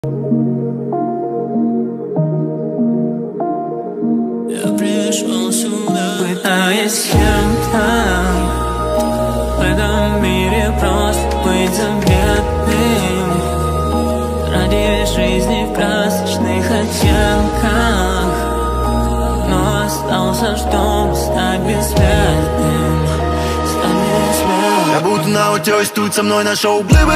Я пришел сюда, пытаясь с кем-то в этом мире просто быть заметным, ради жизни в красочных оттенках, но остался, чтобы стать бессмертным, стать бессмертным. Я будто на утёсе, тут со мной нашел глыбы.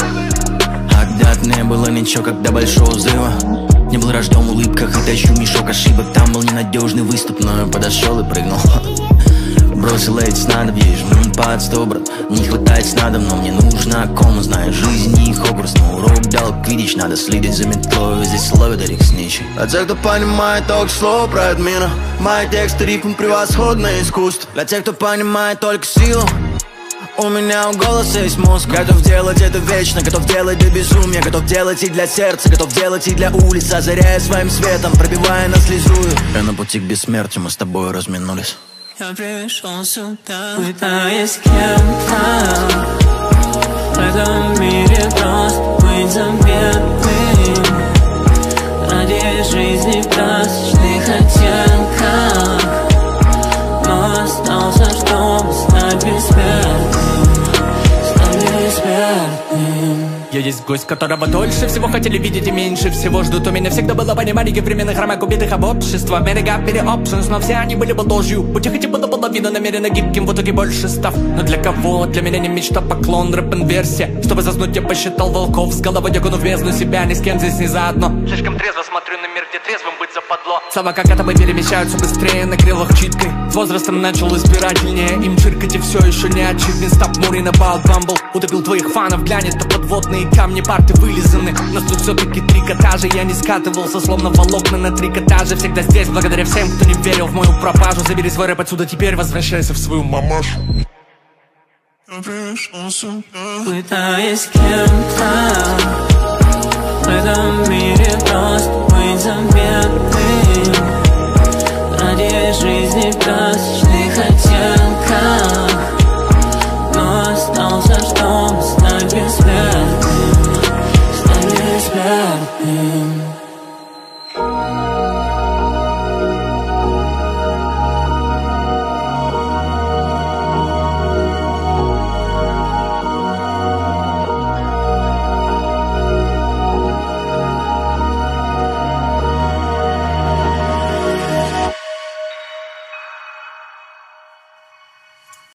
А когда-то не было ничего, когда большого взрыва. Не был рожден в улыбках и тащу мешок ошибок. Там был ненадежный выступ, но я подошел и прыгнул. Бросил эти снадобья, жму под 100, брат. Не хватает снадоб, но мне нужна кома. Знаю жизнь и Хогвартс, но урок дал квиддич. Надо следить за метлой, здесь ловят рик сничий. Для тех, кто понимает только слово про админа, мои тексты рифм превосходное искусство. Для тех, кто понимает только силу, у меня у голоса есть мозг. Готов делать это вечно, готов делать до безумия. Готов делать и для сердца, готов делать и для улиц. Озаряя своим светом, пробивая на слезу. Я на пути к бессмертию, мы с тобой разминулись. Я пришел сюда, пытаясь с кем-то в этом мире просто быть заметным, ради жизни в красочных оттенках, но остался, чтобы стать бессмертным, стать бессмертным. Я есть гость, которого дольше всего хотели видеть и меньше всего ждут. У меня всегда было понимание временных рамок убитых об общество. Мерега переопшенс, но все они были бы ложью. Будь хотя бы наполовину намеренно гибким, в итоге больше став. Но для кого? Для меня не мечта, поклон, рэп-инверсия. Чтобы заснуть, я посчитал волков с головой, окунув в бездну себя. Ни с кем здесь не заодно. Слишком трезво смотрю на мир, где трезвым быть западло. Слова как атомы перемещаются быстрее на крылах читкой. С возрастом начал избирательнее им чиркать, и все еще не очевиден. Стоп, Мурин, About Bumble. Утопил твоих фанов, глянет, а подводные камни парты вылизаны. Нас тут все-таки трикотажи. Я не скатывался, словно волокна на трикотаже. Всегда здесь, благодаря всем, кто не верил в мою пропажу. Забери свой рэп отсюда, теперь возвращайся в свою мамашу. Я пришел сюда, пытаясь с кем-то в этом мире просто быть заметным, ради жизни в красочных